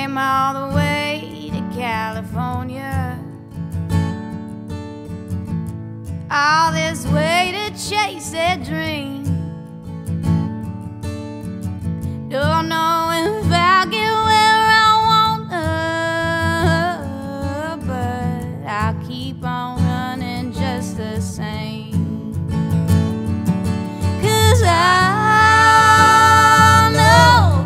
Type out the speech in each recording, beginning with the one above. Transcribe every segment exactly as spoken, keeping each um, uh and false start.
came all the way to California, all this way to chase that dream. Don't know if I'll get where I wanna, but I'll keep on running just the same. 'Cause I know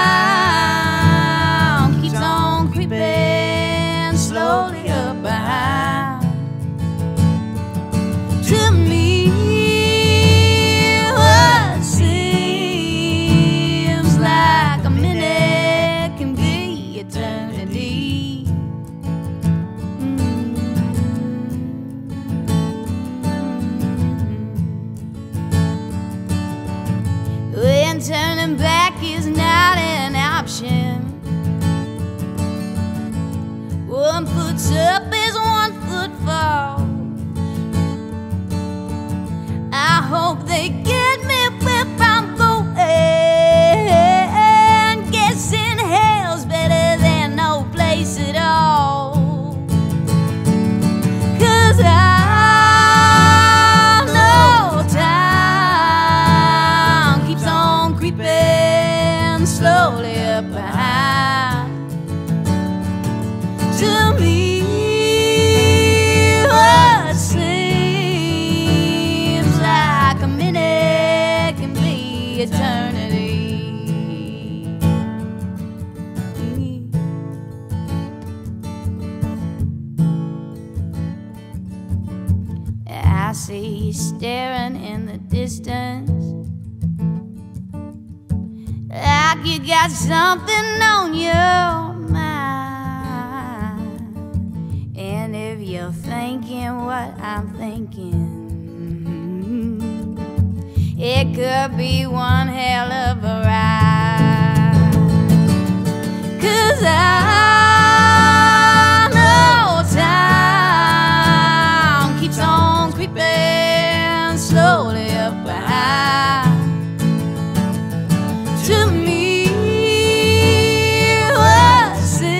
time keeps on creeping slowly up behind. To me, what seems like a minute can be eternity. Mm-hmm. When turning back is not an option, one foot's up as one foot falls. I hope they get me where I'm going. Guessing hell's better than no place at all. 'Cause I know time keeps on creeping slowly up behind. To me, what seems like a minute can be eternity. I see you staring in the distance, like you got something on your mind. And if you're thinking what I'm thinking, it could be one hell of a ride. 'Cause I know time keeps on creeping slowly up behind. To me, what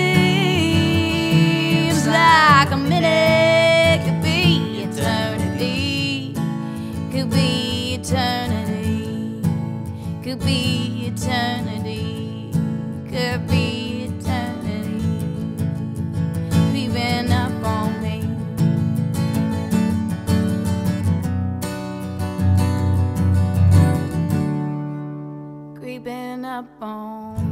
seems like a minute could be eternity. Could be eternity. Could be eternity. Could be eternity. Creeping up on me. Creeping up on me.